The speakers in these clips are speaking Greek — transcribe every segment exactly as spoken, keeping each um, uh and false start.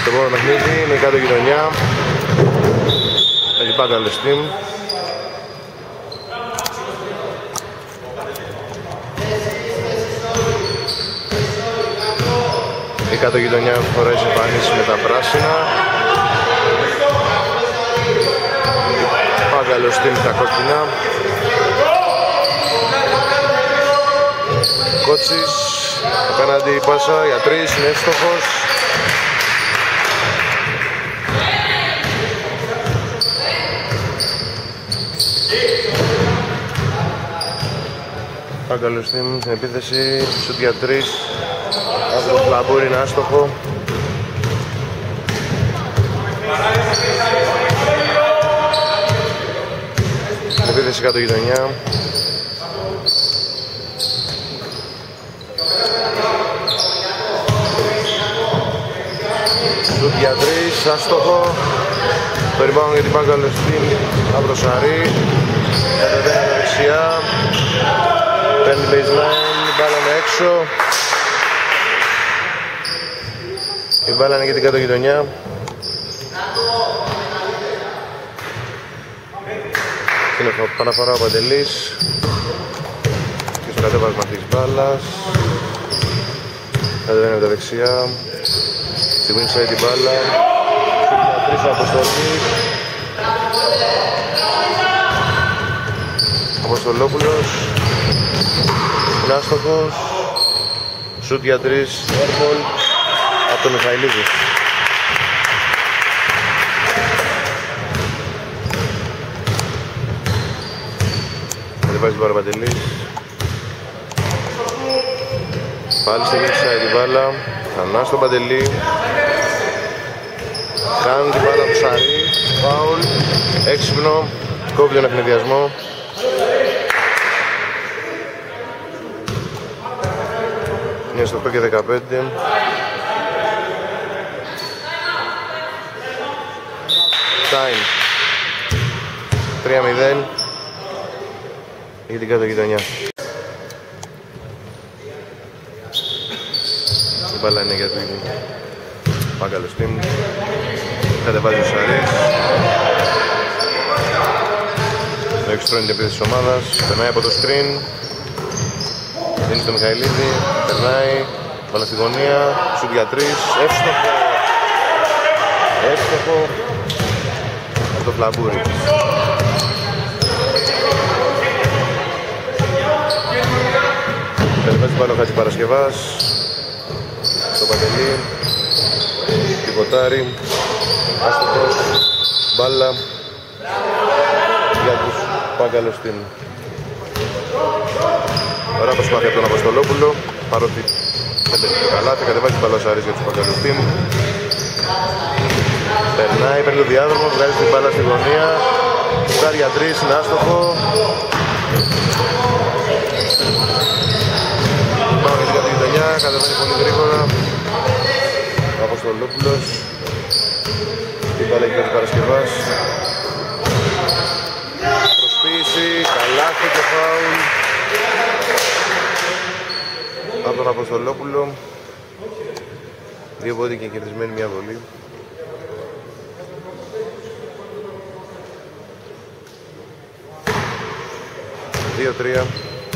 Το επόμενο παιχνίδι είναι η κάτω γειτονιά. Έχει πάντα Steam. Η κάτω γειτονιά φορέσει εμφανίσει με τα πράσινα. Πάγκαλο Steam τα κόκκινα. Κότσις απέναντι η πάσα για τρεις, είναι εύστοχος. Πάγκαλο Steam στην επίθεση, σουτ για τρεις. Από το φλαμπούρι είναι άστοχο. Στην επίθεση κάτω γειτονιά. Σουτ για τρεις, άστοχο. Το rebound για την Πάγκαλο Steam από το Σαρί. Κατεβαίνει δεξιά. Παίρνει baseline, η μπάλα είναι έξω. Η μπάλα είναι για την κάτω γειτονιά. Είναι παναφορά ο Παντελής. Και στο κατέβασμα της μπάλας. Κατεβαίνει από τα δεξιά. Στη Windside την μπάλα. Σουτ για τρεις Αποστολής. Αποστολόπουλος. Είναι άστοχος. Σουτ για τρεις airball από τον Μιχαηλίδη. Κατεβάζει την μπάλα Παντελής. Πάλι στη Windside την μπάλα. Ξανά στον Παντελή. Κάνουν την μπάλα του Σαρί. Φάουλ. Έξυπνο. Κόβει τον ευνηδιασμό. Είναι στο οκτώ και δεκαπέντε. Time. τρία μηδέν. Για την κάτω γειτονιά. Η μπάλα είναι για την Πάγκαλο Steam. Κατεβάζει ο Σαρής. Το εξτρώνει την επίθεση της ομάδας. Περνάει από το screen. Δίνει στο Μιχαηλίδη. Περνάει. Μπάλα στη γωνία. Σουτ για τρεις. Εύστοχο. Εύστοχο. Από το φλαμπούρι. Κατεβάζει την μπάλα ο Χατζηπαρασκευάς. Στο Παντελή. Τικοτάρι. Άστοχος. Μπάλα για τους Πάγκαλο Steam. Ωραία προσπάθεια από τον Αποστολόπουλο. Παρότι δεν πέτυχε το καλάθι, κατεβάζει την μπάλα ο Σαρής για τους Πάγκαλο Steam. Περνάει, παίρνει το διάδρομο, βγάζει την μπάλα στη γωνία. Σουτάρει για τρεις, είναι άστοχο. Πάμε για την κάτω γειτονιά, κατεβαίνει πολύ γρήγορα ο Αποστολόπουλος. Την μπάλα έχει ο Παρασκευάς. Προσποίηση, καλάθι και φάουλ από τον Αποστολόπουλο. Δύο πόντι και κερδισμένη μια βολή. δύο τρία.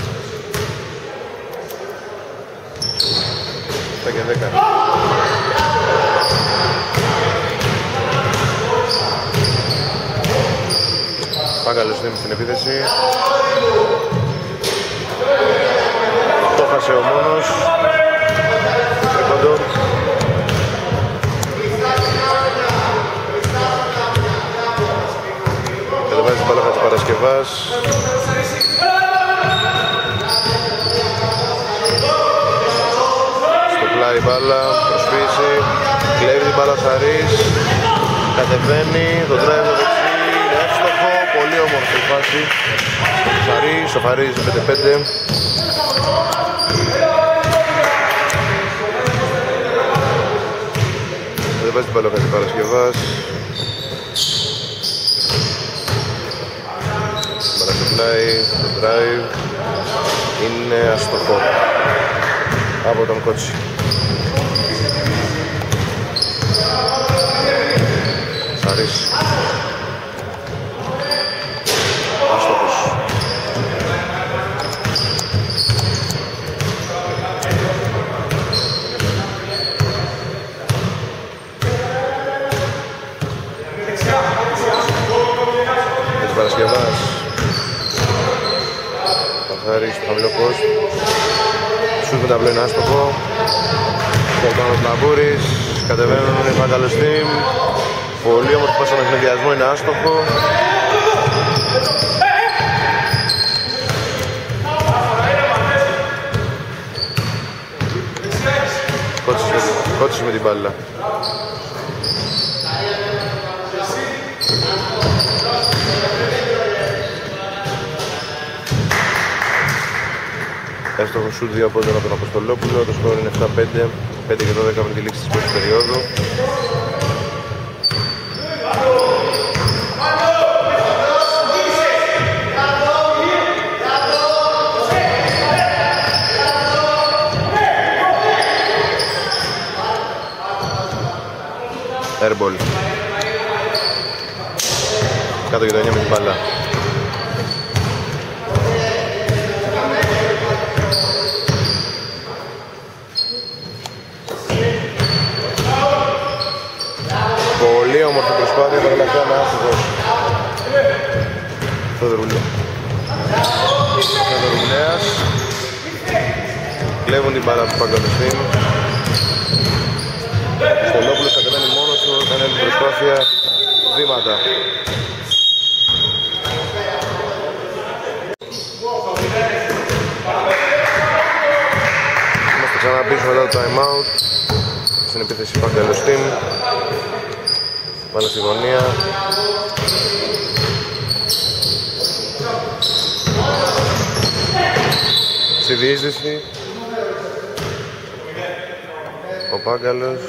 επτά και δέκα. Πάγκαλο Steam στην επίθεση. Το χάσε ο μόνος. Τρικόντο. Κατεβάζει την μπάλα Χατζηπαρασκευάς. Στο πλάι μπάλα, προσποίηση. Κλέβει την μπάλα Σαρής. Κατεβαίνει, το drive το δεξί. Εύστοχο, πολύ όμορφη φάση. Σαρή, σοφαρίζει πέντε πέντε. Δεν βάζει την μπάλα ο Παρασκευάς. Μπαλακουπλάει, το drive είναι αστοχό από τον Κότσι. Σαρής στο χαμηλό post. Σουτ με ταμπλό είναι άστοχο. Και πάνω ο Ναμπούρης. Κατεβαίνουν οι Πάγκαλος Team. Πολύ όμορφη πάσα με συνδυασμό, είναι άστοχο. Κότσις με την μπάλα. Εύστοχο σουτ δύο πόντων από τον Αποστολόπουλο. Το σκορ είναι επτά πέντε. πέντε και δώδεκα με τη λήξη της πρώτης περίοδου. Airball. Κάτω γειτονιά με την μπάλα. Πολύ όμορφη προσπάθεια, τα τελευταία με άστοχος. Θοδωρουλέας. Θοδωρουλέας. Κλέβουν την μπάλα του Πάγκαλος Team. Στολόπουλος κατεβαίνει μόνος του, κάνει την προσπάθεια, βήματα. Είμαστε ξανά πίσω μετά το time out. Στην επίθεση Πάγκαλος Team. Πάνε στη γωνία. Στη διείσδυση ο Πάγκαλος.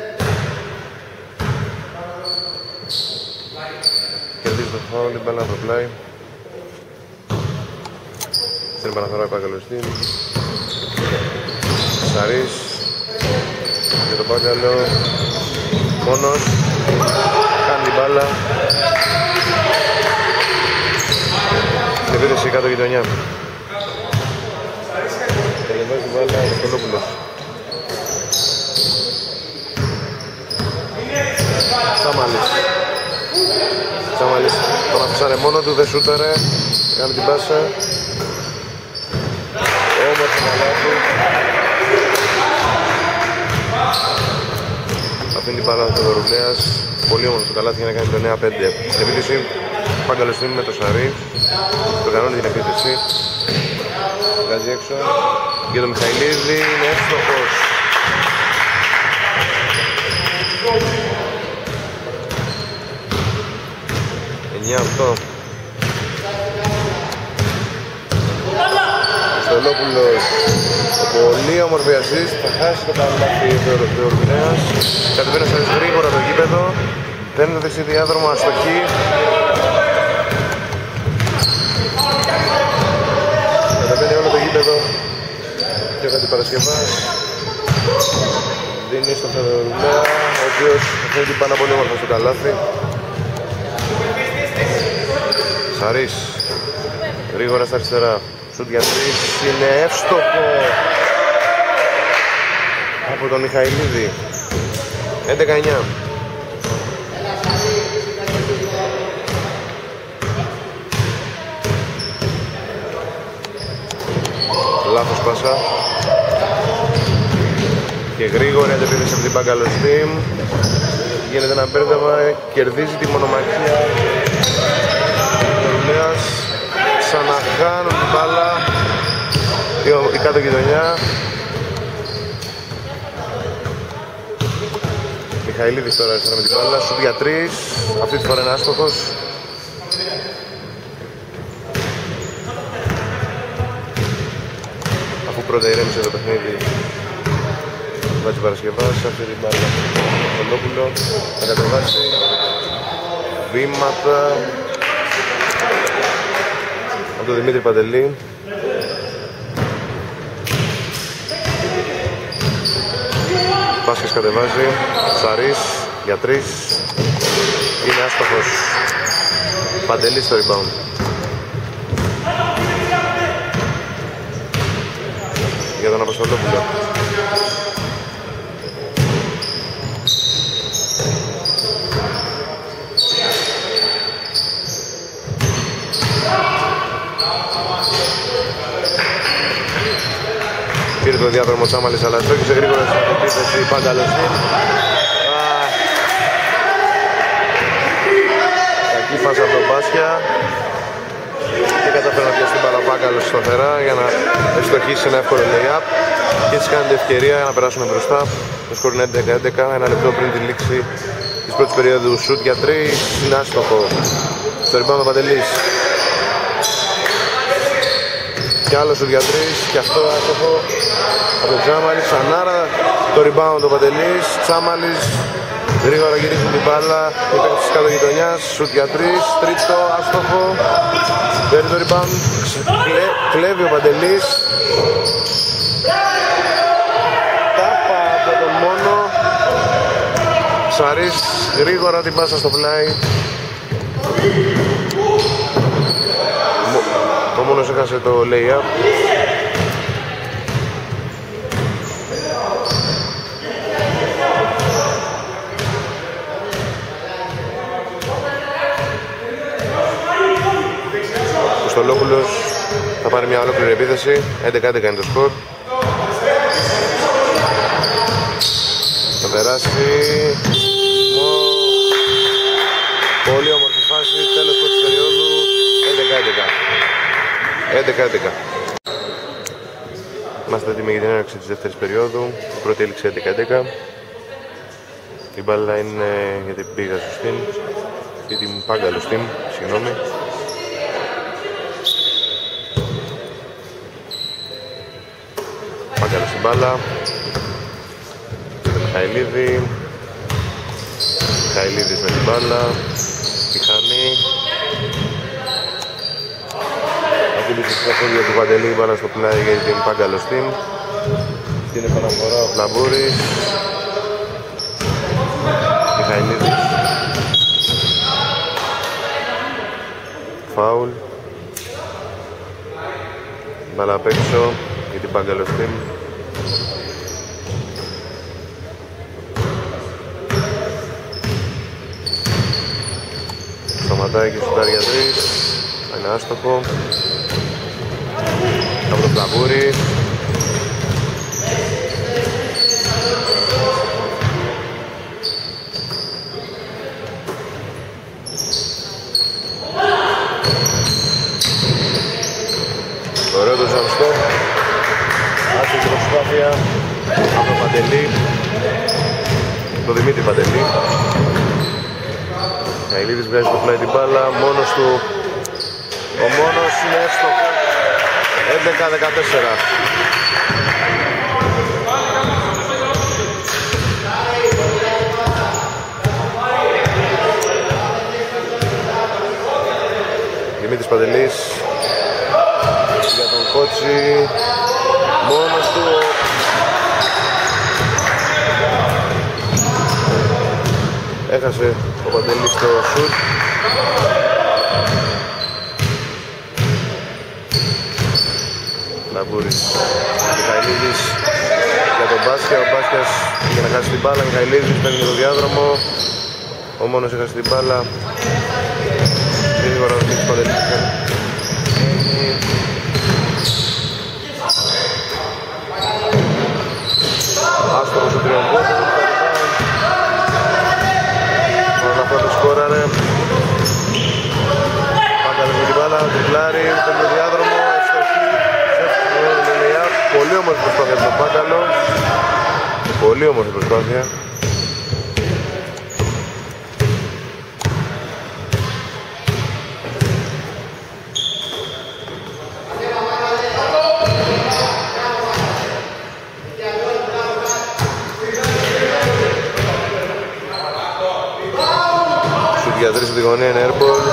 Κερδίζει το φάουλ, η μπάλα από το πλάι. Στην επαναφορά ο Πάγκαλος Team. Σαρής για τον Πάγκαλο. Μόνος. Κάνει την μπάλα. Στην επίθεση κάτω γειτονιά. Κατεβάζει την μπάλα ο Αποστολόπουλος. Τσάμαλης. Τσάμαλης τον αφήσανε μόνο του, δεν σούταρε. Κάνει την πάσα. Όμορφη μαλάτι. Αφήνει την μπάλα του Δωρουλέας. Πολύ όμορφο το καλάθι για να κάνει το εννέα πέντε. Στην επίθεση Πάγκαλος Team με το Σαρή. Το κανόνι την επίθεση. Βγάζει έξω. Για τον Μιχαηλίδη είναι εύστοχος. εννιά οκτώ. Στολόπουλος. Πολύ όμορφη assist. Θα χάσει το καλάθι ο Ορμηνέας. Κατεβαίνει σαν γρήγορα το γήπεδο. Δεν είναι δεξί διάδρομο, αστοχή. Κατεβαίνει όλο το γήπεδο. Και ο Κατυπαρασκευάς δίνει στον Ορμηνέα, ο οποίος θέλει την πάνω πολύ όμορφα στο καλάθι. Σαρής. Γρήγορα στα αριστερά. Σουτ για τρεις είναι εύστοχο από τον Μιχαηλίδη. έντεκα εννιά. Λάθος πάσα. Και γρήγορη αντεπίθεση από την Πάγκαλος Team. Γίνεται ένα μπέρδεμα, κερδίζει τη μονομαχία. Ξαναχάνουν την μπάλα η κάτω γειτονιά. Μιχαηλίδης τώρα αριστερά με την μπάλα. Σουτ για τρεις. Αυτή τη φορά είναι άστοχος. Αφού πρώτα ηρέμησε το παιχνίδι βάζει Παρασκευάς. Αυτή την μπάλα στον Λόπουλο θα κατεβάσει βήματα από τον Δημήτρη Παντελή. Μπάσκες κατεβάζει, Σαρής για τρεις, είναι άστοχος. Παντελής στο rebound. Για τον Αποστολόπουλο. Πήρε το διάδρομο Τσάμαλης, αλλά στόχισε γρήγορα στην επίθεση Παγκαλωστίν. Κακή φάσα από τον Μπάσια. Και καταφέρει να πιάσει την μπάλα Παγκαλος σταθερά για να ευστοχίσει ένα εύκολο lay-up. Και έτσι κάνει την ευκαιρία να περάσουμε μπροστά. Το σκορ είναι έντεκα έντεκα, ένα λεπτό πριν τη λήξη της πρώτης περίοδου. Σουτ για τρεις, είναι άστοχο. Στο rebound ο Παντελής. Και άλλο σουτ για τρεις, και αυτό άστοχο από τον Τσάμαλη. Ξανάρα το rebound ο Παντελής. Τσάμαλης γρήγορα γυρίζει την μπάλα. Η παίκτης της κάτω γειτονιάς. Σουτ για τρεις, τρίτο άστοχο. Παίρνει το rebound. Κλε, κλέβει ο Παντελής. Τάπα από τον μόνο. Σαρής γρήγορα την πάσα στο πλάι. Ο μόνος έχασε το lay-up. Ο Στολόπουλος θα πάρει μια ολόκληρη επίθεση. έντεκα έντεκα είναι το σκορ. Θα περάσει. Πολύ όμορφη φάση, τέλος πρώτης περίοδου. έντεκα έντεκα. έντεκα έντεκα. Είμαστε έτοιμοι για την έναρξη της δεύτερης περίοδου. Η πρώτη έληξε έντεκα έντεκα. Η μπάλα είναι για την Πηγαζουστίν ή την Παγκαλωστίν, συγγνώμη. Παγκαλος στην μπάλα. Μιχαηλίδη. Μιχαηλίδης με την μπάλα. Πιχανή. Ακολούθησε στα χέρια του Παντελή, η μπάλα στο πλάι για την Παγκαλωστίν. Στην επαναφορά ο Φλαμπούρης. Μιχαηλίδης. Φάουλ. Μπάλα απ' έξω για την Παγκαλωστίν. Σταματάει και σουτάρει για τρεις. Είναι άστοχο. Από το Φλαμπούρη. Ωραίο το ζαμστό. Άσχετη προσπάθεια από τον Παντελή, τον Δημήτρη Παντελή. Καηλίδης βγάζει το πλάι την μπάλα, μόνος του. Ο μόνος είναι έστοχος. έντεκα δεκατέσσερα. Δημήτρης Παντελής για τον Κότσι, μόνος του. Έχασε ο Παντελής στο σουτ. Λαμπούρης, Μιχαηλίδης για τον Μπάσια. Ο Μπάσκιας για να χάσει την μπάλα. Μιχαηλίδης παίρνει το διάδρομο. Ο μόνος έχασε την μπάλα. Γρήγορα ο Δημήτρης Παντελής. Άστοχος ο τριομπότος. Όλα αυτά το σκόραρε. Παγκαλος με την μπάλα, τριπλάρει, παίρνει το διάδρομο, ευστοχή. Πολύ όμορφη προσπάθεια από τον Παγκαλο. Πολύ όμορφη προσπάθεια. Για τρεις στη γωνία είναι airball.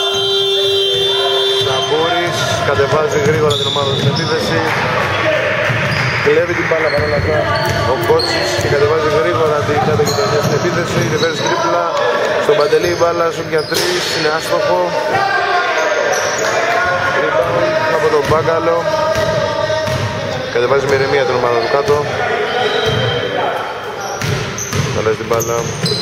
Σαμπούρης κατεβάζει γρήγορα την ομάδα στην επίθεση. Κλέβει την μπάλα παρόλα αυτά ο Κότσις και κατεβάζει γρήγορα την κάτω γειτονιά στην επίθεση. Reverse τρίπλα στον Παντελή, η μπάλα σουτ για τρεις, είναι άστοχο. Rebound από τον Μπάγκαλο. Κατεβάζει με ηρεμία την ομάδα του κάτω. Αλλάζει την μπάλα.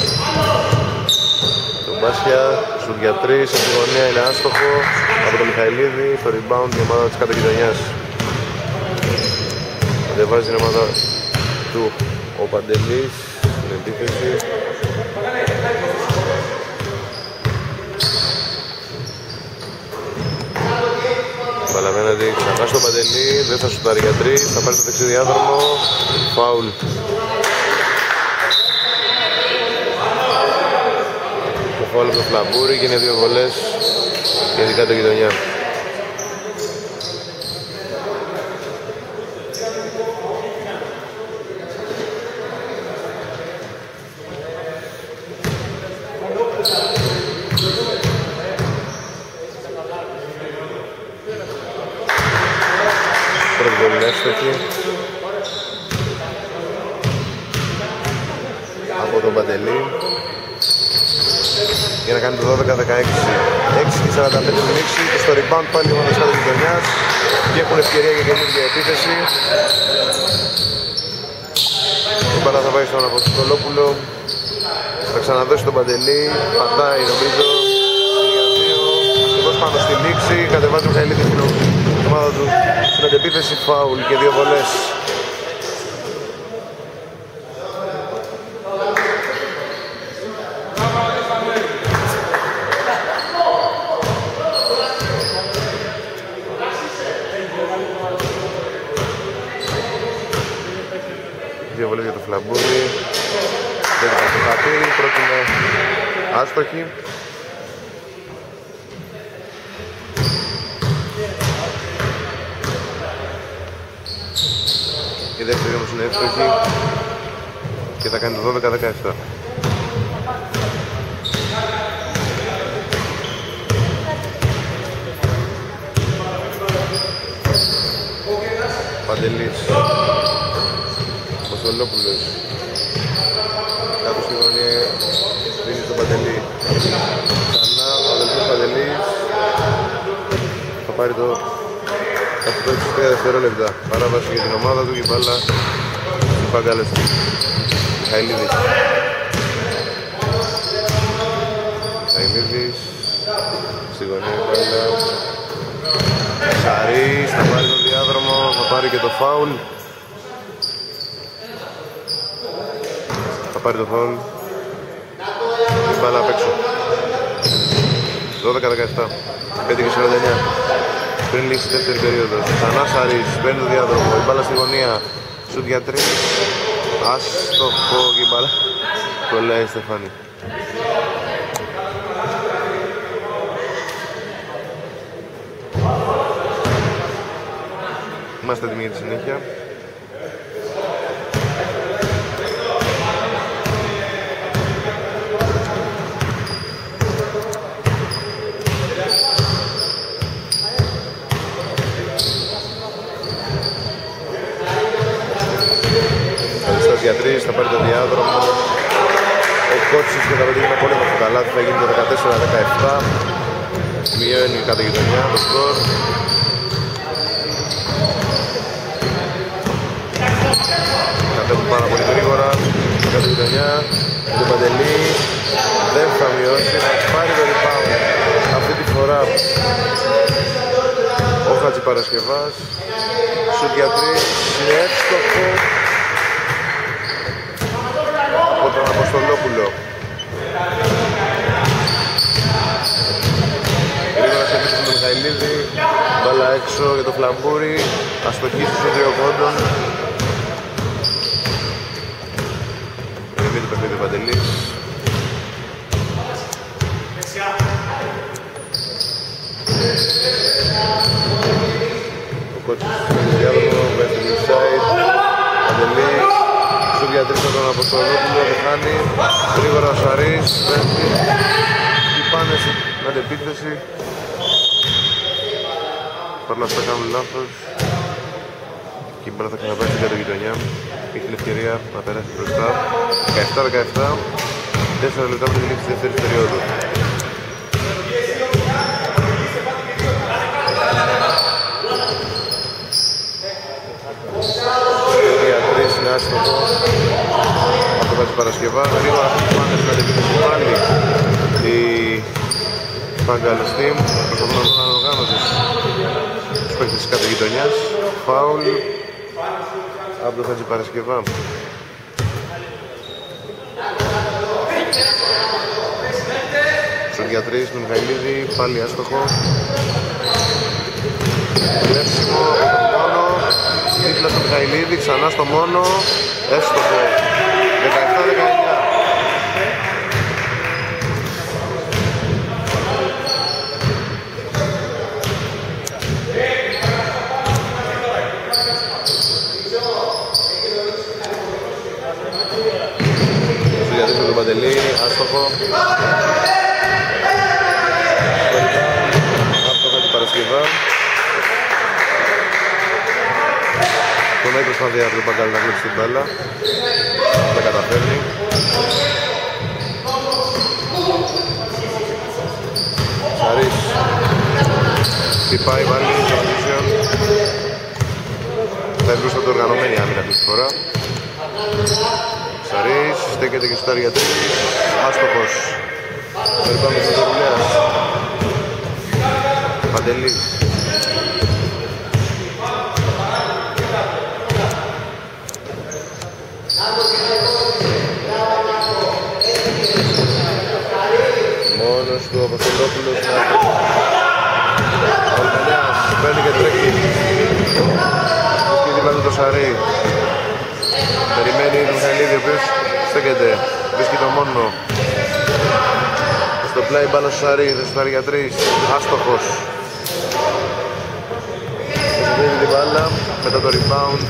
Μπάσια, σουτ για τρεις, από τη γωνία είναι άστοχο από τον Μιχαηλίδη, στο rebound η ομάδα της κάτω γειτονιάς. Κατεβάζει την ομάδα του ο Παντελής στην επίθεση. Παλαβαίνεται ξανά στον Παντελή, δεν θα σουτάρει για τρεις, θα πάρει το δεξί διάδρομο, φάουλ. Το φάουλ από το Φλαμπούρι και είναι δύο βολές για δικά του γειτονιά. Από τον Παντελή για να κάνει το δώδεκα δεκαέξι. έξι και σαράντα πέντε μίξη και στο rebound πάλι η ομάδα της γειτονιάς και έχουν ευκαιρία για καινούργια επίθεση. Η μπάλα θα πάει στον Αποστολόπουλο, θα ξαναδώσει τον Παντελή, πατάει νομίζω για δύο, ακριβώς πάνω στη λήξη, κατεβάζει ο Μιχαηλίδης στην ομάδα του στην αντεπίθεση, φάουλ και δύο βολές. Δύο βολές για το Φλαμπούρι, δεν θα το χατήρι, πρώτη είναι άστοχη. Η δεύτερη όμως είναι εύστοχη και θα κάνει το δώδεκα δεκαεπτά. Παντελής, Αποστολόπουλος, κάτω στη γωνία δίνει στον Παντελή. Ξανά ο αδελφός Παντελής θα πάρει το αυτό τις τρία δευτερόλεπτα. Παράβαση για την ομάδα του και η μπάλα στην Παγκάλες του. Μιχαηλίδης. Μιχαηλίδης. Στη γωνία η μπάλα. Σαρής, θα πάρει τον διάδρομο, θα πάρει και το φάουλ. Θα πάρει το φάουλ. Η μπάλα απ' έξω. δώδεκα δεκαεπτά. πέντε και σαράντα εννιά. Πριν λήξει η δεύτερη περίοδος. Ξανά Σαρής, παίρνει το διάδρομο, η μπάλα στη γωνία. Σουτ για τρεις. Άστοχο και η μπάλα κολλάει η Στεφάνη. Είμαστε έτοιμοι για τη συνέχεια. Για τρεις, θα πάρει το διάδρομο. Ο Κότσις και θα πετύχει ένα πολύ όμορφο καλάθι, θα γίνει το δεκατέσσερα δεκαεπτά. Μειώνει η καταγειτονιά το σκορ. Κατέβουν πάρα πολύ γρήγορα η καταγειτονιά. Το Παντελή δεν θα μειώσει, θα πάρει το rebound αυτή τη φορά ο Χατζηπαρασκευάς. Σουτ για τρεις, είναι εύστοχο από τον Αποστολόπουλο. Γρήγορα σε επίθεση του Μιχαηλίδη, μπάλα έξω για το Φλαμπούρι, αστοχή στους δύο πόντων. Ρεβεί το παιχνίδι του Παντελής. Ο Κότσις στο διάδρομο, μέχρι το inside, Παντελής. Σουτ για τρεις από τον Αποστολόπουλο, δεν χάνει. Γρήγορα ο Σαρής, πέφτει. Και πάνε στην αντεπίθεση. Παρ' όλα αυτά κάνουν λάθος. Και η μπάλα θα ξαναπάει στην κατογειτονιά. Έχει την ευκαιρία να περάσει μπροστά. δεκαεπτά δεκαεπτά. τέσσερα λεπτά από την λήξη της δεύτερης περίοδου. Είναι άστοχο από το Παρασκευά. Γρήγορα πάνε στην αντεπίθεση πάλι η Παγκάλες Team. Προσπαθούν να δουν ανοργάνωσες τους παίκτες της κάτω γειτονιάς. Φάουλ από το Χατζηπαρασκευά. Σουτ για τρεις του Μιχαηλίδη, πάλι άστοχο. Κλέψιμο από το μόνο, δίπλα στο Μιχαηλίδη, ξανά στο μόνο, έστοχο. δεκαεπτά δεκαεννιά. Σουτ τον Παντελή, άστοχο. Από το Χατζηπαρασκευά. Τον έχει προσπαθεί από τον Παγκάλη να κλέψει την μπάλα. Δεν καταφέρνει. Σαρής χτυπάει πάλι στο position. Θα εμπρούσα το οργανωμένη άμυνα αυτή τη φορά. Σαρής στέκεται και σουτάρει για τρεις. Άστοχος. Περπάμε στον Δωρουλέας. Παντελής. Μόνος του Αποστολόπουλος. Ο Αλμενιάς παίρνει και τρέχει. Βρίσκει δίπλα του το Σαρί. Περιμένει τον Μιχαηλίδη, ο οποίος στέκεται. Βρίσκει το μόνο. Στο πλάι μπάλα στο Σαρί, δεν σουτάρει για τρεις. Άστοχος. Δίνει την μπάλα μετά το rebound.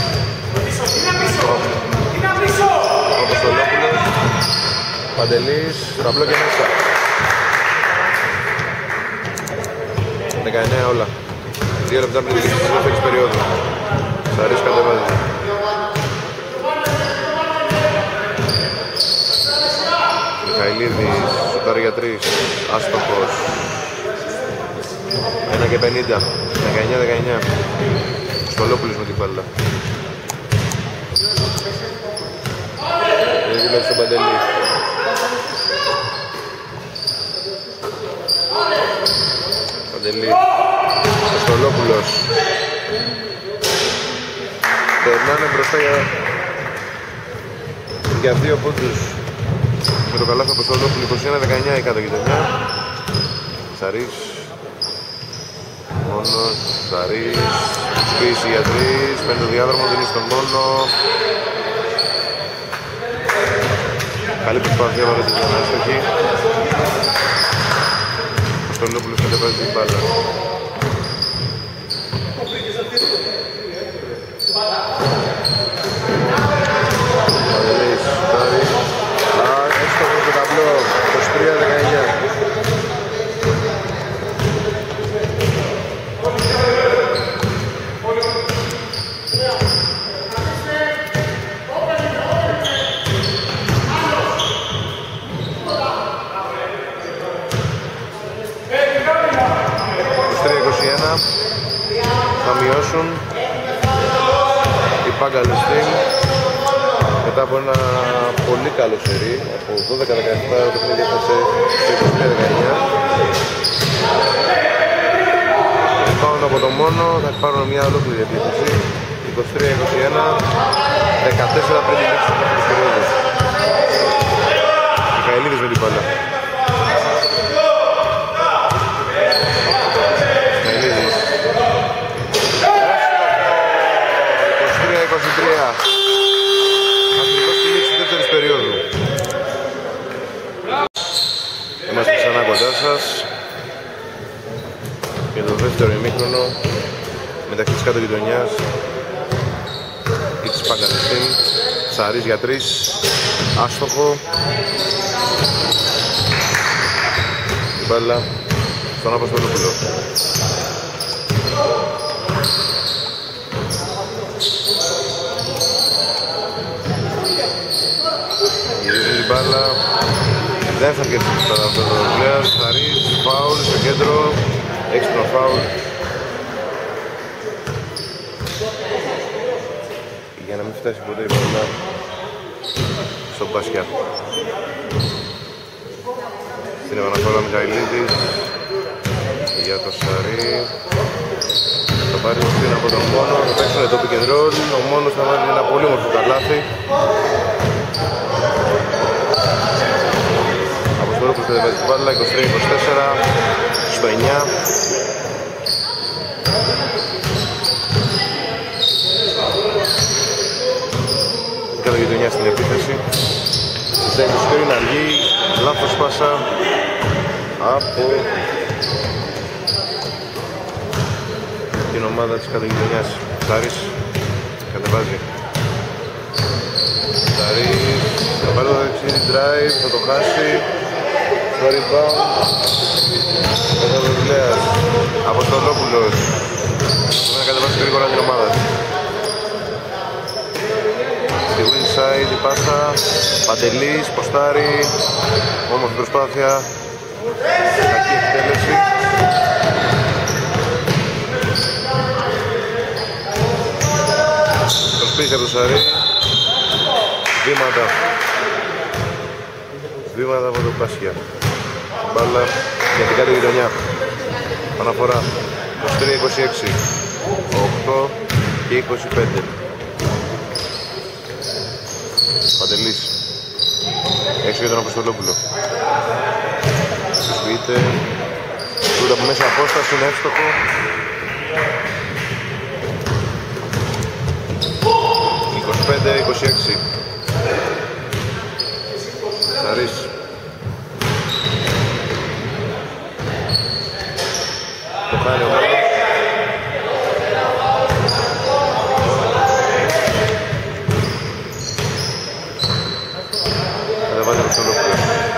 Ο Αποστολόπουλος. Παντελής, ταμπλό και μέσα. δεκαεννέα όλα. Δύο λεπτά πριν την δεύτερη περίοδου. Σαρής κατεβάζει. Μιχαηλίδης, σουτάρει για τρεις. Άστοχος. ένα και πενήντα. δεκαεννέα δεκαεννέα. Στολόπουλος με την μπάλα. Είναι δίπλα στον Παντελή. Παντελή. Στολόπουλος. Περνάνε μπροστά για, για δύο πόντους. Με το καλάθι από Στολόπουλο είκοσι ένα δεκαεννέα η κάτω γειτονιά. Σαρής. Μόνος, Σαρής. Σπίση για τρεις. Παίρνει το διάδρομο, δίνει στον μόνο. Καλή προσπάθεια βάλε την άστοχη. Ο Στολόπουλος κατεβάζει την μπάλα. Παντελής, Στάρι. Α, έστοχο στο ταμπλό. είκοσι τρία δεκαεννέα. Θα μειώσουν οι Παγκαλιστίν μετά από ένα πολύ καλό σερί από δώδεκα δεκαεπτά το παιχνίδι έφτασε σε είκοσι τρία δεκαεννέα. Πάνω από το μόνο θα πάρουν μια ολόκληρη επίθεση είκοσι τρία είκοσι ένα δεκατέσσερα πριν την έξι της περίοδου. Μιχαηλίδης με την μπάλα. είκοσι τρία. Ακριβώς στη λήξη της δεύτερης περίοδου. Είμαστε ξανά κοντά σας για το δεύτερο ημίχρονο μεταξύ της κάτω γειτονιάς ή της Παγκαλιστίν. Σαρής για τρεις. Άστοχο. Η μπάλα στον Αποστολόπουλο. Γυρίζει την μπάλα. Δεν θα κερδίσει τώρα αυτό το πλέον. Σαρής, φάουλ στο κέντρο. Έξυπνο φάουλ. Για να μην φτάσει ποτέ η μπάλα στον Πασιά. Στην επαναφορά Μιχαηλίδης για το Σαρή. Το Πάρει πριν από τον Μόνο, θα παίξουν το pick and roll. Ο Μόνος θα βάλει ένα πολύ όμορφο καλάθι. Αποστολόπουλος κατεβάζει την μπάλα, είκοσι τρία είκοσι τέσσερα στο εννιά. Κάτω γειτονιά στην επίθεση. Δεν του φέρει να αργεί, λάθος πάσα από την ομάδα της κάτω γειτονιάς. Τάρης κατεβάζει. Τάρης θα πάρει το δεξί drive, θα το χάσει. Στο rebound Καταβουλέας. Αποστολόπουλος θα να κατεβάσει γρήγορα την ομάδα. Στη wing side η πάσα, Παντελής, ποστάρι, όμορφη προσπάθεια, κακή εκτέλεση. Προσπίση από το Σαρί, βήματα, βήματα από τον Πάσχια. Μπάλα για την κάτω γειτονιά, αναφορά είκοσι τρία είκοσι έξι, οκτώ και είκοσι πέντε. Παντελής έξω για τον Αποστολόπουλο. Συσποιείται τούτα από μέσα απόσταση, είναι εύστοχο. είκοσι πέντε είκοσι έξι. Σαρής. Το χάνει ο Μόνος. Κατεβάζει ο Αποστολόπουλος.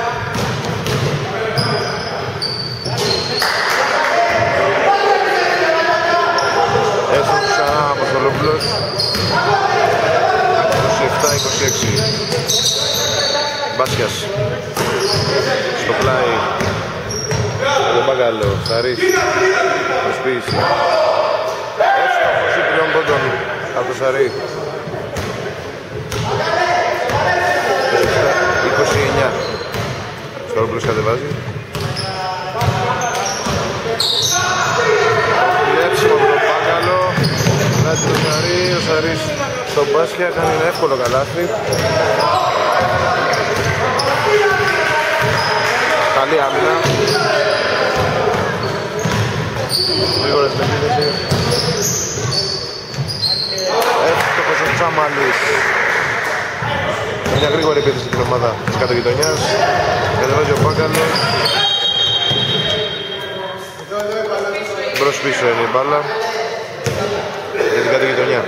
Έσω ξανά Αποστολόπουλος. είκοσι επτά είκοσι έξι. Μπάσιας στο πλάι με τον Μπάγκαλο. Σαρής, προσποίηση. Εύστοχος ή τριών πόντων από το Σαρή. είκοσι εννιά. Στορόπουλος κατεβάζει. Κλέψιμο από τον Μπάγκαλο. Κάτι το Σαρή, ο Σαρής στον Μπάσια κάνει ένα εύκολο καλάθι. Καλή άμυνα. Γρήγορα στην επίθεση. Εύστοχος ο Τσάμαλης. Μια γρήγορη επίθεση στην ομάδα της κάτω γειτονιάς. Κατεβάζει ο Μπάγκαλος. Μπρος πίσω είναι η μπάλα για την κάτω γειτονιά.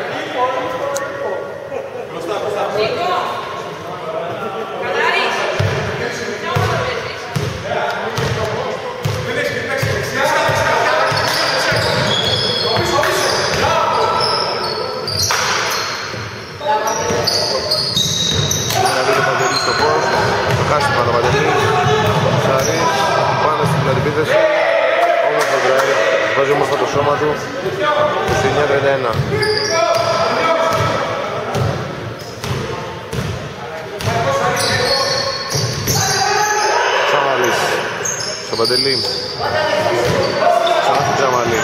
Χάσει πάνω Παντελής, Σαρής, πάνω στην αντιπίθεση, όμορφο drive, βάζει όμορφα το σώμα του, είκοσι εννιά τριάντα ένα. Τσάμαλης, στο Παντελή, ξανά στο Τσάμαλη,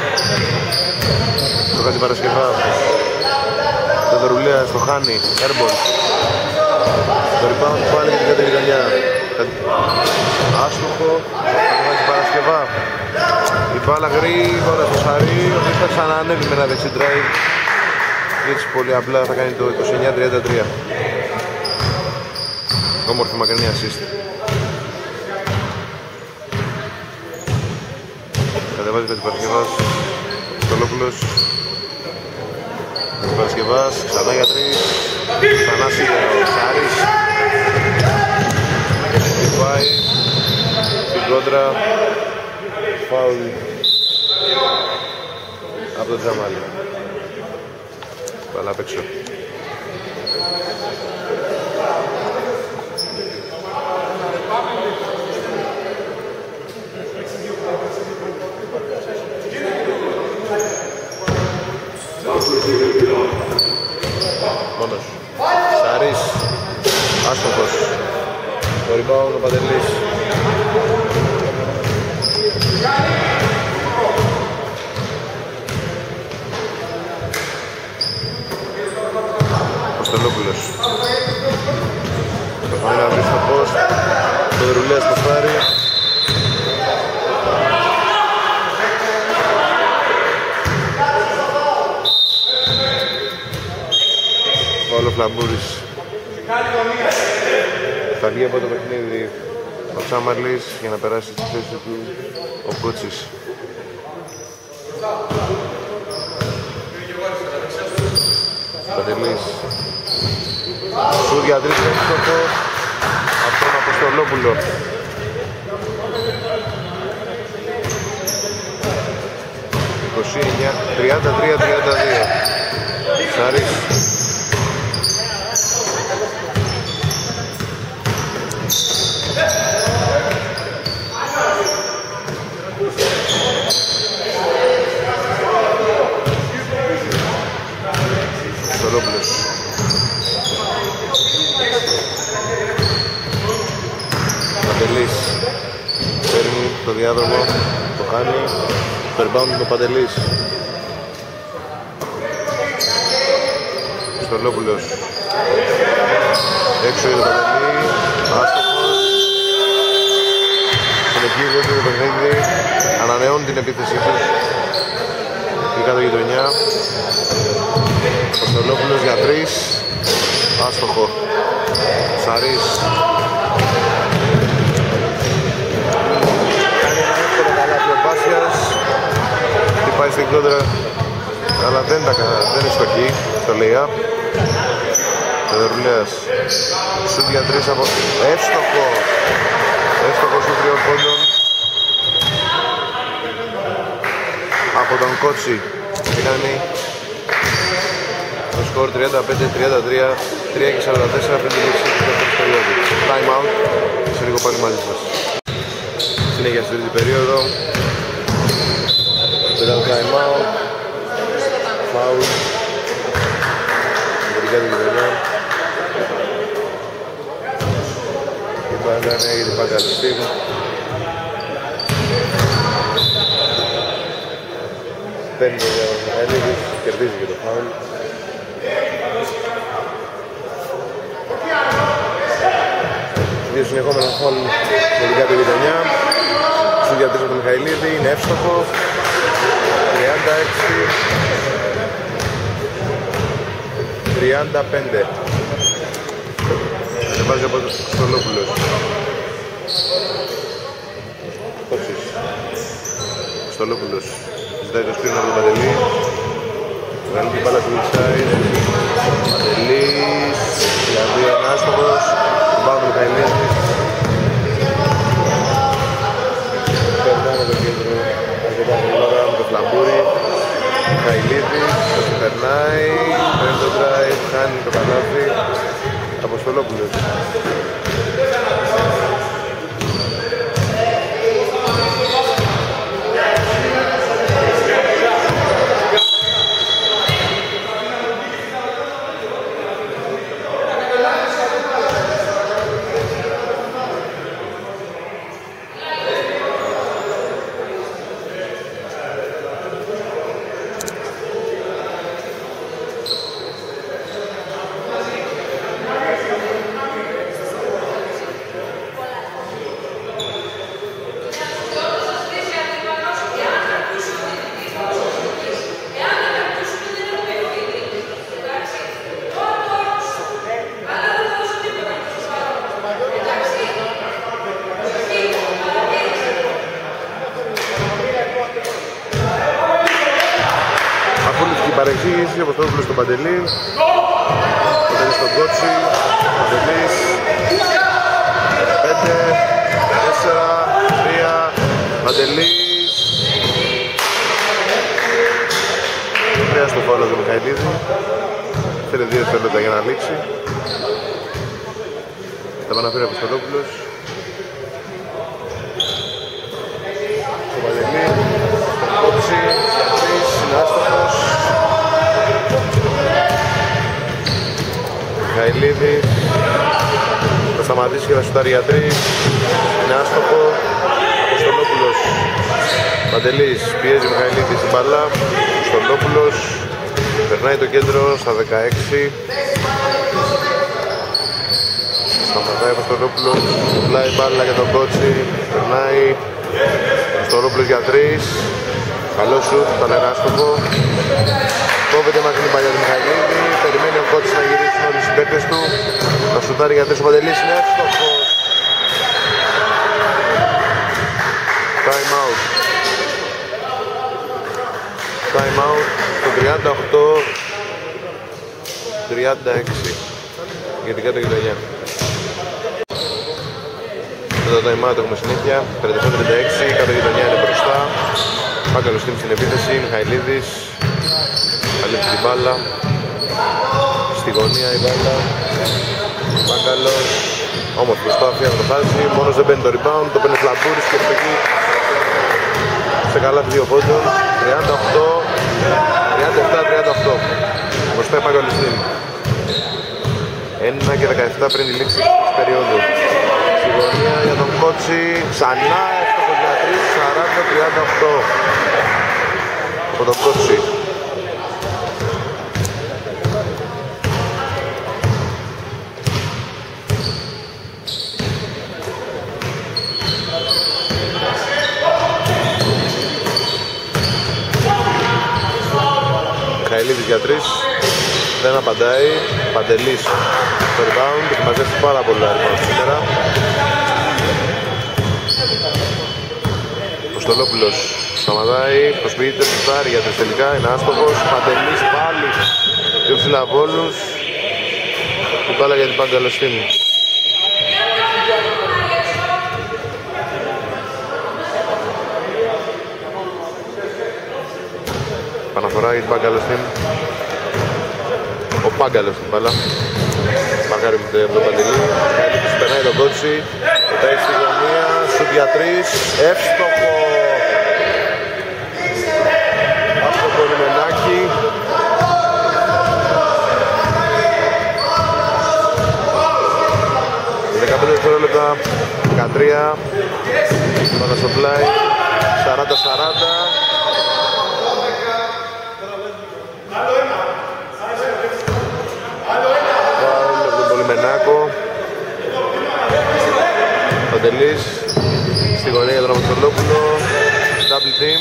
το κάτι Παρασκευά, το Δωρουλέα στο Χάνι, airball. Το rebound πάλι για την κάτω γειτονιά. Άστοχο, θα βάζει Παρασκευά. Η μπάλα γρήγορα στο Σαρί, ο οποίος θα ξαναανέβει με ένα δεξί drive. Έτσι πολύ απλά θα κάνει το είκοσι εννιά τριάντα τρία. Όμορφη μακρινή assist. Κατεβάζει με την Παρασκευάς, ο Στολόπουλος. Με την Παρασκευάς, ξανά για τρεις. Ξανά σίγουρα ο Σάρης. Πάει στην κόντρα. Φάουλ από τον Τζαμάλη. Πάλα απ' έξω. Μόνος. Σαρής. Άστοχος. Το rebound ο Παντελής. Στολόπουλος. Προσπαθεί να βρει στο post. Το Δερουλέας το πάρει. Όλο Φλαμπούρης. Θα βγει από το παιχνίδι ο Τσάμαρλης για να περάσει στη θέση του ο Κότσης. Παντελής. Σούρ για τρεις έξω από τον Αποστολόπουλο. είκοσι εννιά τριάντα τρία τριάντα δύο. Σάρης. Στολόπουλος. Παντελής. Παίρνει το διάδρομο, το κάνει. Το rebound το Παντελής. Στολόπουλος. Έξω είναι το Παντελή. Άστοχος. Συνεχίζει το παιχνίδι. Ανανεώνει την επίθεσή τους. Η κάτω γειτονιά. Ο Στολόπουλος για τρεις. Άστοχο. Σαρής. Κάνει ένα εύκολο καλάθι ο Μπάσιας. Χτυπάει στην κόντρα. Αλλά δεν, τα, δεν είναι στοχή. Το lay-up. Ο Δερουλέας. Σουτ για τρεις από... Εύστοχο. Εύστοχο σου τριών πόντων. Από τον Κότσι. Τι κάνει. Το σκορ τριάντα πέντε τριάντα τρία, τρία και σαράντα τέσσερα πριν τη λήξη του δεύτερου περίοδου. Time out. Σε λίγο πάλι μαζί σας. Συνέχεια στη τρίτη περίοδο. Μετά το time out. Foul. Μερικά του γειτονιά. Η μπάλα είναι για την πάκα του Στίβ. Παίρνει το Μιχαηλίδης, κερδίζει και το foul. Δύο συνεχόμενα φόλ με την κάτω γειτονιά. Σου για τρεις από τον Μιχαηλίδη, είναι εύστοχο. τριάντα έξι τριάντα πέντε. Ανεβάζει από τον Στολόπουλος. Κόψης. Στολόπουλος. Ζητάει το σκρίνο από τον Παντελή. Βγάλει την μπάλα του inside. Παντελής. Για δύο είναι άστοχος. Πάμε το Μιχαηλίδης. Περνάμε το κέντρο αρκετά γρήγορα με το Φλαμπούρι. Μιχαηλίδης, το περνάει, παίρνει το drive, χάνει το καλάθι. Αποστολόπουλος. Παρεξήγηση, ο Αποστολόπουλος στον Παντελή. Παντελής στον Κότσι. Παντελής. πέντε, τέσσερα, τρία. Παντελής. Τρία στο φάουλο του Μιχαηλίδη. Θέλει δύο δευτερόλεπτα για να λήξει. Θα επαναφέρει ο Αποστολόπουλος. Στον Παντελή. Στον Κότσι. Είναι άστοχος. Μιχαηλίδη. Θα σταματήσει και θα σουτάρει για τρεις. Είναι άστοχο. Αποστολόπουλος. Παντελής. Πιέζει ο Μιχαηλίδης στην μπαλά. Αποστολόπουλος. Περνάει το κέντρο στα δεκαέξι. Περνάει ο Στολόπουλος, πλάει μπάλα για τον Κότσι. Περνάει ο Στολόπουλος για τρεις. Καλό σουτ, θα λέγα άστοχο. Κόβεται μαζί την παλιά του Μιχαηλίδη. Περιμένει ο Κότσις να γυρίσουν όλοι οι συμπαίκτες του. Θα σουτάρει για τρεις ο Παντελής, είναι εύστοχος. Time out. Time out το τριάντα οκτώ τριάντα έξι για την κάτω γειτονιά. Το time out έχουμε συνέχεια. τριάντα επτά τριάντα έξι, κάτω γειτονιά είναι μπροστά. Πάγκαλος τίμη στην επίθεση, Μιχαηλίδης. Καλύπτει την μπάλα. Στη γωνία η μπάλα. Πάγκαλος. Όμως προσπάθεια να το χάσει, μόνος δεν παίρνει το rebound, το παίρνει Φλαμπούρης και εκεί σε καλά δύο πόντων. τριάντα οκτώ τριάντα επτά τριάντα οκτώ. Μπροστά η Πάγκαλος τίμη. ένα και δεκαεπτά πριν τη λήξη της περίοδου. Στη γωνία για τον Κότσι, ξανά εύστοχος για τρεις, σαράντα τριάντα οκτώ από τον Κότσι. Μιχαηλίδης για τρεις, δεν απαντάει. Παντελής στο rebound, έχει μαζέψει πάρα πολλά rebound σήμερα. Ο Στολόπουλος σταματάει, προσποιείται στο στάρι για τρεις τελικά, είναι άστοχος. Παντελής πάλι πιο ψηλά από όλους. Την μπάλα για την Πάγκαλος τίμη. Παναφορά για την Πάγκαλος τίμη. Ο Πάγκαλος την μπάλα. Μαρκάρει με τον Παντελή. Μιχαηλίδης περνάει τον Κότσι. Πετάει στη γωνία. Σουτ για τρεις. Εύστοχο. Από το Λιμενάκι. δεκαπέντε δευτερόλεπτα. δεκατρία. Πάντα στο πλάι. σαράντα σαράντα. Μενάκο. Παντελής στη γωνία για τον Αποστολόπουλο. Double team.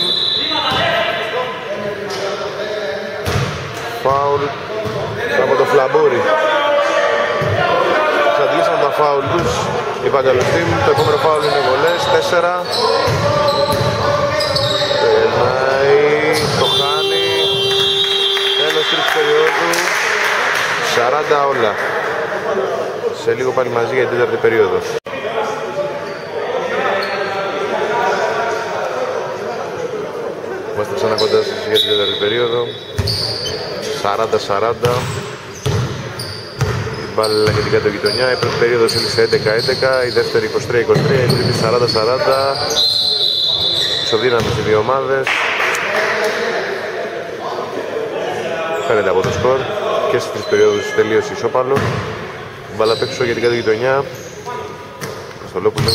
Φάουλ από το Φλαμπούρι. Εξαντλήσαν τα φάουλ τους η Πάγκαλος team. Το επόμενο φάουλ είναι βολές, τέσσερα. Περνάει, το χάνει. Τέλος τρίτης περίοδου. σαράντα όλα. Σε λίγο πάλι μαζί για την τέταρτη περίοδο. Είμαστε ξανά κοντά σας για την τέταρτη περίοδο. σαράντα σαράντα. Η μπάλα για την κάτω γειτονιά. Η πρώτη περίοδος έλειξε έντεκα έντεκα. Η δεύτερη είκοσι τρία είκοσι τρία. Η τρίτη σαράντα σαράντα. Ισοδύναμες οι δύο ομάδες. Φαίνεται από το σκορ. Και στις τρεις περίοδους τελείωσε ισόπαλο. Μπάλα απ' έξω για την κάτω γειτονιά. Στολόπουλο.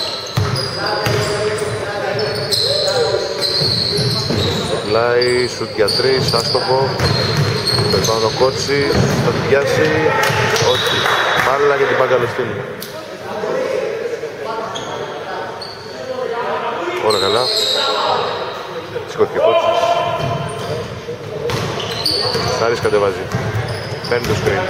Πλάι, σουτ για τρεις, άστοχο. Περπάνω το Κότσι, θα την πιάσει. Όχι. Μπάλα για την Πάγκαλος τίμη. Όλα καλά. Σηκώθηκε ο Κότσις. Σάρις κατεβάζει. Παίρνει το screen.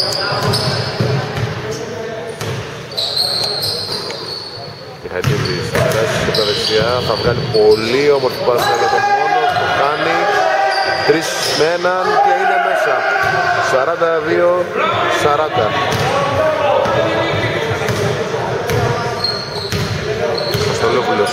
Μιχαηλίδης θα περάσει και τα δεξιά. Θα βγάλει πολύ όμορφη πάσα για τον μόνο. Το κάνει. Τρεις με έναν και είναι μέσα. σαράντα δύο σαράντα. Ο Στολόπουλος.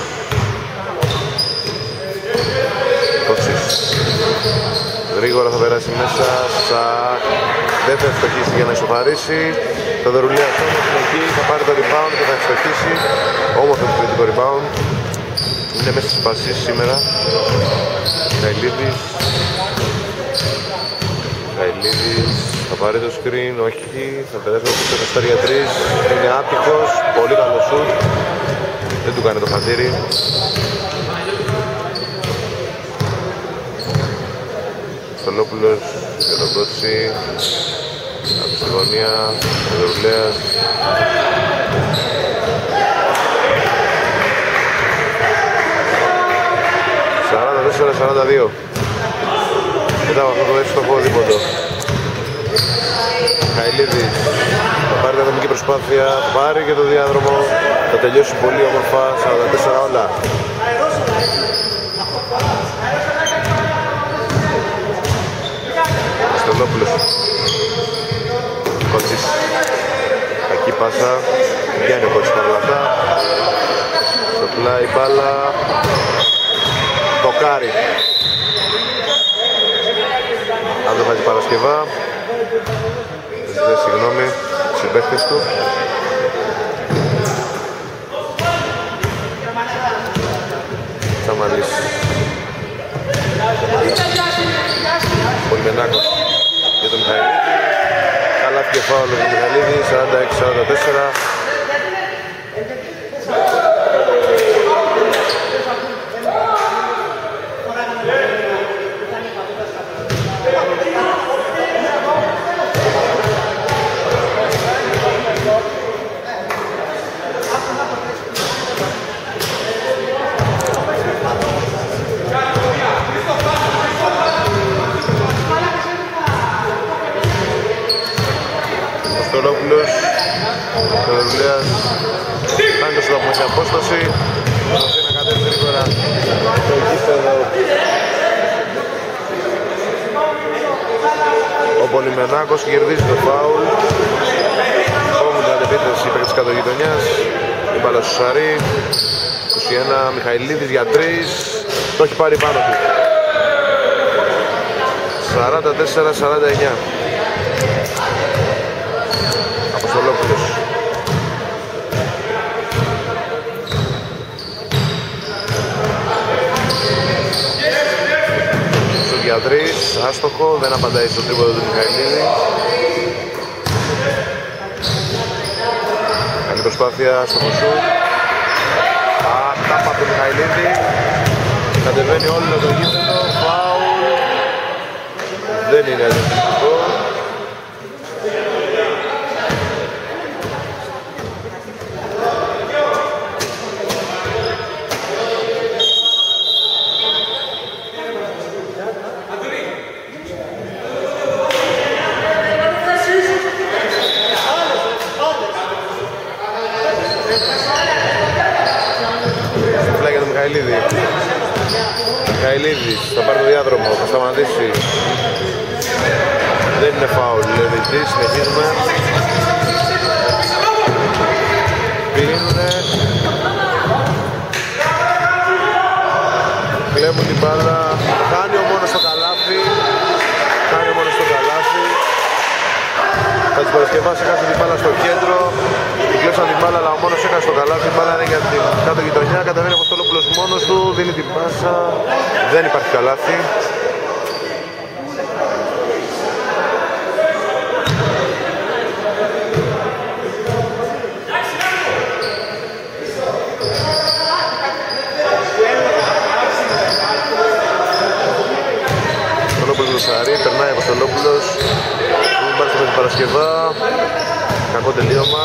Κότσις. Γρήγορα θα περάσει μέσα. Σα... Δεν θα ευστοχίσει για να ισοφαρίσει. Το Δωρουλίας όμως είναι εκεί, θα πάρει το rebound και θα ευστοχίσει. Όμορφο το rebound. Είναι μέσα στις πασίσεις σήμερα. Καηλίδης. Καηλίδης. Θα πάρει το screen, όχι. Θα περάσει το καστάρι για τρεις. Είναι άτυχος. Πολύ καλό σουτ. Δεν του κάνει το χατήρι. Στολόπουλος για τον Κότσι. Από στη γωνία, ο Δωρουλέας. τέσσερα σαράντα δύο. Μετά από αυτό το εύστοχο δίποτο. Χαηλίδης θα πάρει την ατομική προσπάθεια, θα πάρει και το διάδρομο, θα τελειώσει πολύ όμορφα, σαράντα τέσσερα όλα. Στελόπουλος. Κότσις. Κακή πάσα. Βγαίνει ο Κότσις παρόλα αυτά. Στο πλάι μπάλα. Δοκάρι. Αν το βάζει Παρασκευά. Ζητάει συγγνώμη στους συμπαίκτες του. Τσαμαλής. Πολυμενάκος για τον Μιχαηλίδη. Καλάθι και φάουλ για τον Μιχαηλίδη. σαράντα έξι σαράντα τέσσερα. Στολόπουλος, Θεοδουλέας, κάνει το στόχο σε απόσταση. Προσπαθεί να κατέβει γρήγορα το γήπεδο. Ο Πολυμενάκος κερδίζει το φάουλ. Όμως την αντεπίθεση υπέρ της κατογειτονιάς. Η μπάλα στο Σαρί. είκοσι ένα, Μιχαηλίδης για τρεις. Το έχει πάρει πάνω του. σαράντα τέσσερα σαράντα εννιά. Αποστολόπουλος. Σουτ για τρεις, άστοχο, δεν απαντάει στο τρίποδο του Μιχαηλίδη. Καλή προσπάθεια στο σουτ. Ατάπα του Μιχαηλίδη. Κατεβαίνει όλο το γήπεδο, φάουλ. Δεν είναι αυτό. Μιχαηλίδη. Μιχαηλίδης θα πάρει το διάδρομο, θα σταματήσει. Δεν είναι φάουλ, λέει διαιτητής, συνεχίζουμε. Πίνουνε. Κλέβουν την μπάλα. Κάνει ο μόνος στο καλάθι. Κάνει ο μόνος στο καλάθι. Θα της Παρασκευάς έχασε την μπάλα στο κέντρο. Κλέψαν την μπάλα, αλλά ο μόνος έκανε στο καλάθι. Η μπάλα είναι για την κάτω γειτονιά. Καταβαίνει ο Αποστολόπουλος μόνος του. Δίνει την πάσα. Δεν υπάρχει καλάθι. Σαρί, περνάει ο Αποστολόπουλος. Δεν πάρει στην Παρασκευά. Κακό τελείωμα.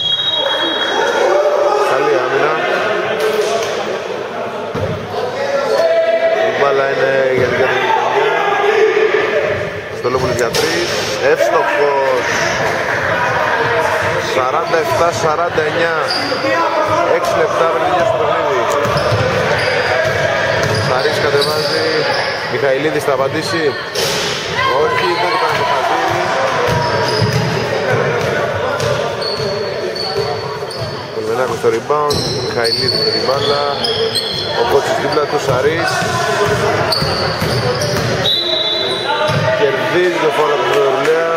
Καλή άμυνα. Η μπάλα είναι για την κάτω γειτονιά. Αποστολόπουλος για τρεις. Εύστοχος. σαράντα επτά σαράντα εννιά. έξι λεπτά πριν τελειώσει το παιχνίδι. Σαρής κατεβάζει. Μιχαηλίδης θα απαντήσει. Όχι, δεν το κάνει το χαζί. Πολυμενάκος στο rebound. Μιχαηλίδης με την μπάλα. Ο Κότσις δίπλα του, Σαρής. Κερδίζει το φόρο από τον Θεοδουλέα.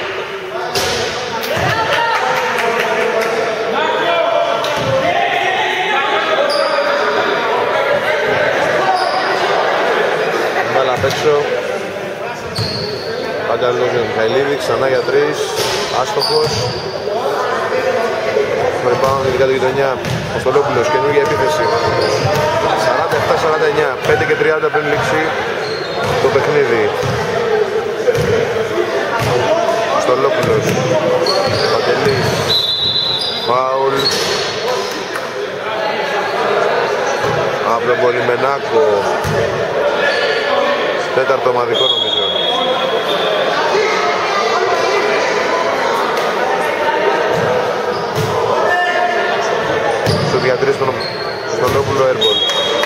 Μπάλα απ' έξω. Πάντα λόγω για τον Μιχαηλίδη, ξανά για τρεις, άστοχος. Το rebound για την κάτω γειτονιά. Αποστολόπουλος, καινούργια επίθεση. σαράντα επτά σαράντα εννιά, πέντε και τριάντα πριν λήξει το παιχνίδι. Αποστολόπουλος, Παντελής, φάουλ. Από τον Πολυμενάκο. Τέταρτο ομαδικό νομίζω. Στο διατρής στον Στολόπουλο airball.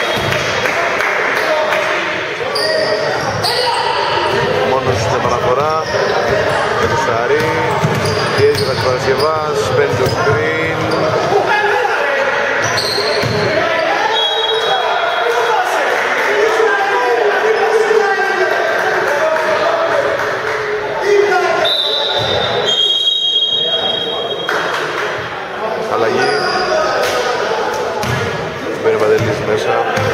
Μόνος στην επαναφορά. Για το Σαρί. Πιέζει ο Χατζηπαρασκευάς. Παίρνει το screen. Αλλαγή. Μπαίνει ο Παντελής μέσα.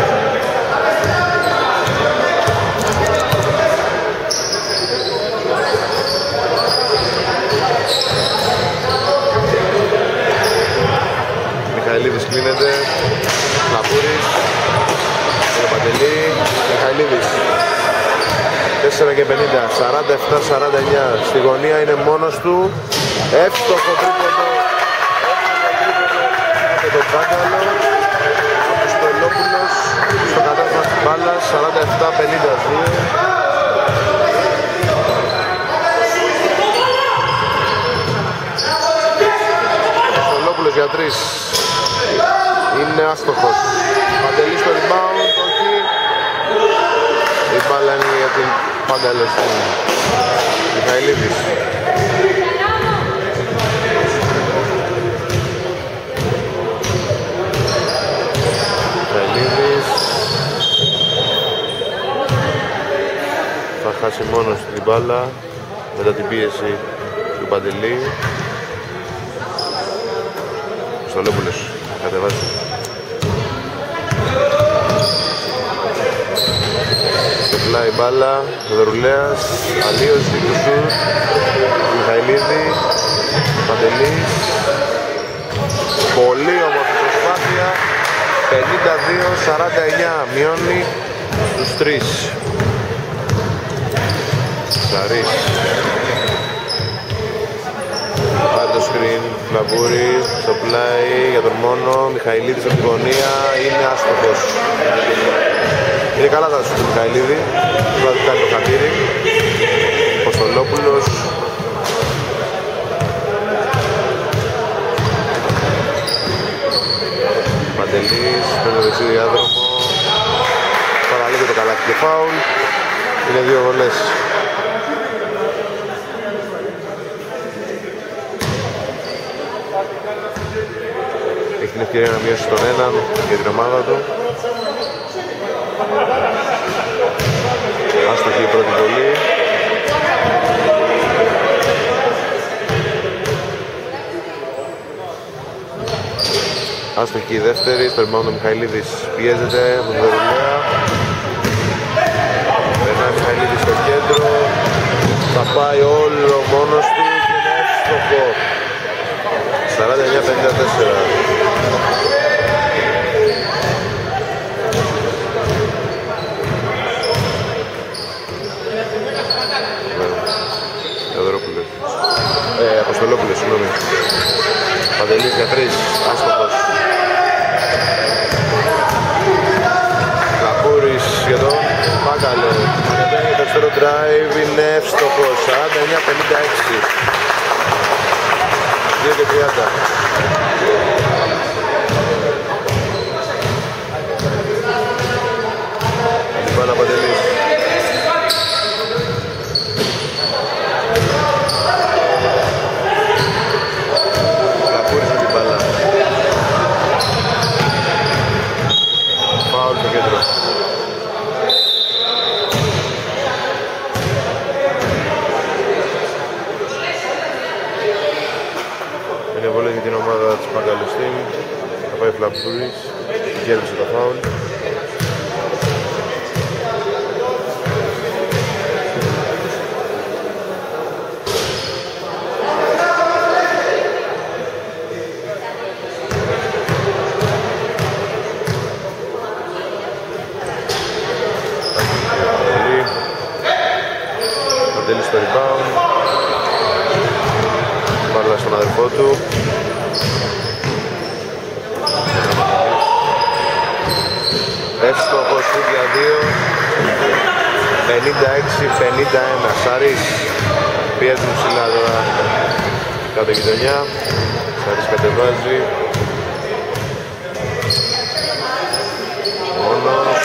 Μιχαηλίδης κλείνεται. Λαπούρης. Ο Παντελή. Μιχαηλίδης. τέσσερα και πενήντα. σαράντα επτά σαράντα εννιά. Στη γωνία είναι μόνος του. Εύστοχο τρίποντο. Και το Μπάκαλο. Από Στολόπουλος. Στο κατάστημα της μπάλας. σαράντα επτά πενήντα δύο. Στολόπουλος για τρεις. Είναι άστοχος. Παντελής στο rebound, όχι. Η μπάλα είναι για την Παντελή. Μιχαηλίδης. Μιχαηλίδης. Θα χάσει μόνος την μπάλα μετά την πίεση του Παντελή. Στολόπουλος κατεβάζει. Στο πλάι μπάλα, Δωρουλέας, αλλίωση του σουτ, Μιχαηλίδη, Παντελής. Πολύ όμορφη προσπάθεια, πενήντα δύο σαράντα εννιά, μειώνει στους τρεις. Σαρής. Πάρει το screen, Φλαμπούρη, στο πλάι για τον μόνο, Μιχαηλίδης από την γωνία, είναι άστοχος. Είναι καλά τα σου του Μιχαηλίδη, θα του κάνει το χατήρι. Ο Στολόπουλος. Παντελής, παίρνει το δεξί διάδρομο. Παραλίγο το καλάκι και φάουλ. Είναι δύο βολές. Έχει την ευκαιρία να μειώσει τον έναν για την ομάδα του. Άστοχη η πρώτη βολή. Άστοχη η δεύτερη, στο rebound ο Μιχαηλίδης πιέζεται από τον Δωρουλέα. Περνάει ο Μιχαηλίδης στο κέντρο. Θα πάει όλο μόνος του και είναι εύστοχο. σαράντα εννιά πενήντα τέσσερα. Ε, Αποστολόπουλος, συγγνώμη. Παντελής για τρεις, άστοχος. Λαπούρης για τον Μπάκαλο. Ανεβαίνει το αριστερό drive, είναι εύστοχος. σαράντα εννιά πενήντα έξι. δύο και τριάντα. Μπάλα Παντελής. Λαπούρης με την μπάλα. Φάουλ στο κέντρο. Είναι βολή για την ομάδα της Παγκαλουστίν. Θα πάει Φλαμπούρης. Κέρδισε το φάουλ. Παντελής στο rebound. Μπάλα στον αδερφό του. Εύστοχος για δύο. πενήντα έξι πενήντα ένα. Σαρής πιέζουν ψηλά τώρα κάτω γειτονιά. Σαρής κατεβάζει. Μόνος.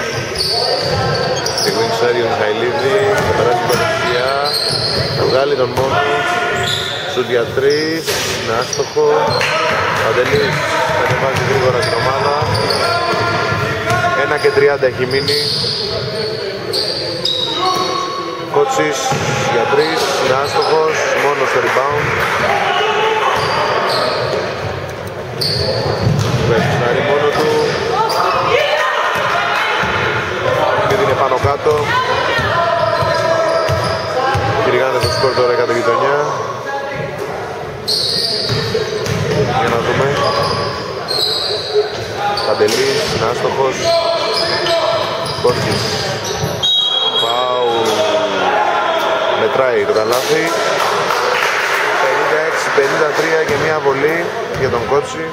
Στιγμή ξέρει ο Μιχαηλίδη. Θα περάσει τα δεξιά. Θα βγάλει τον Μόνος. Σουτ για τρεις. Είναι άστοχο. Παντελής κατεβάζει γρήγορα την ομάδα. ένα και τριάντα έχει μείνει. Κότσις για τρεις, είναι άστοχος, μόνο στο rebound. Βεβαιωστάρει μόνο του. Και είναι πάνω κάτω. Κυριγάνε στο σκορ τώρα κάτω γειτονιά. Για να δούμε. Παντελής, είναι άστοχος. Κότσις. Φάουλ. Μετράει το καλάθι. πενήντα έξι πενήντα τρία και μια βολή για τον Κότσι.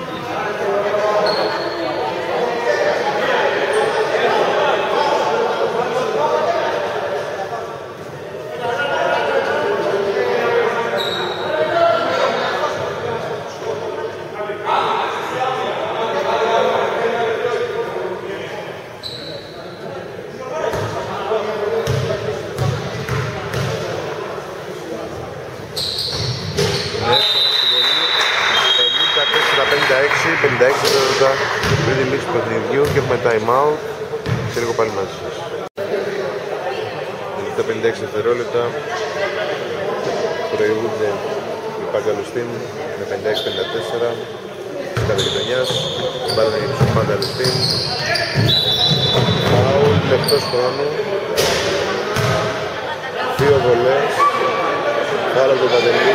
πενήντα έξι δευτερόλεπτα πριν τη λήξη του παιχνιδιού και έχουμε time out. Σε λίγο πάλι μαζί σας. Τα πενήντα έξι δευτερόλεπτα προηγούνται οι Παγκαλουστίν με πενήντα έξι πενήντα τέσσερα κατά γειτονιάς. Μπάλα για τους Παγκαλουστίν. Φάουλ εκτός χρόνου. Δύο βολές. Φάουλ από τον Παντελή.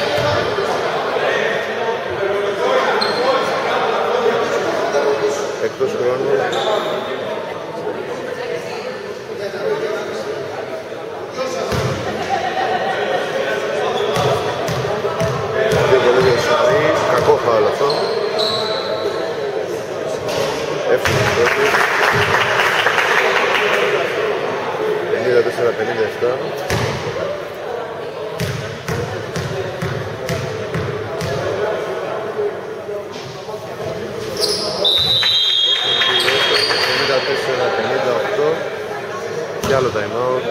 Εκτός χρόνου. Δύο βολές για Σαρή. Κακό φάουλ αυτό. Εύκολο πρώτη. πενήντα τέσσερα πενήντα επτά. πενήντα οκτώ και άλλο time out.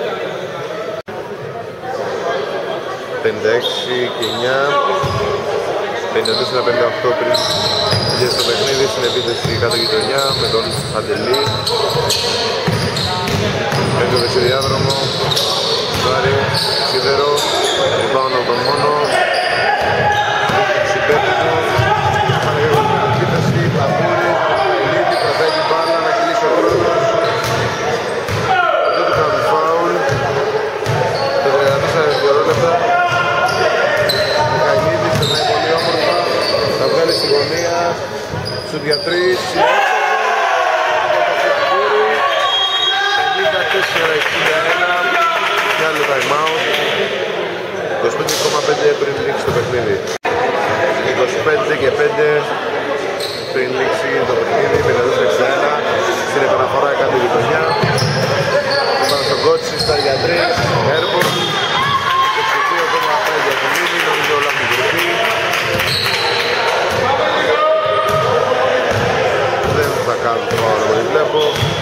πενήντα έξι και εννιά. πενήντα τέσσερα πενήντα οκτώ πριν βγει στο παιχνίδι στην επίθεση κάτω γειτονιά με τον Αντελή. Έχει το δεξιδιάδρομο. Βάρη, σίδερο. Πάνω από τον μόνο. Συμπέκτη του. Παναγιώτη την επίθεση. Παπούρη. Ηλίδη κρατάει την μπάλα να κλείσει ο χρόνος. Δεν του κάνουν φάουλ. Τα τριάντα τέσσερα δευτερόλεπτα. Μιχαηλίδης περνάει πολύ όμορφα. Θα βγάλει στη γωνία. Σουτ για τρεις. πενήντα τέσσερα εξήντα ένα. Και άλλο time out. είκοσι πέντε κόμμα πέντε πριν λήξει το παιχνίδι. είκοσι πέντε και πέντε πριν λήξει το παιχνίδι. πενήντα τέσσερα εξήντα ένα. Στην επαναφορά κάτω γειτονιά. Πάνω στον Κότσι, στα για τρεις. Airborne. είκοσι δύο κόμμα πέντε έχει μείνει. Νομίζω όλα έχουν βρεθεί. Δεν θα κάνουν το άλλο που βλέπω.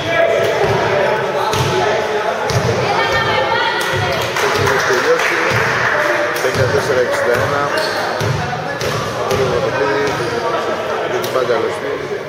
Έχει τελειώσει. πενήντα τέσσερα εξήντα ένα. Πολύ ωραίο παιχνίδι. Για την Παγκαλουστίν.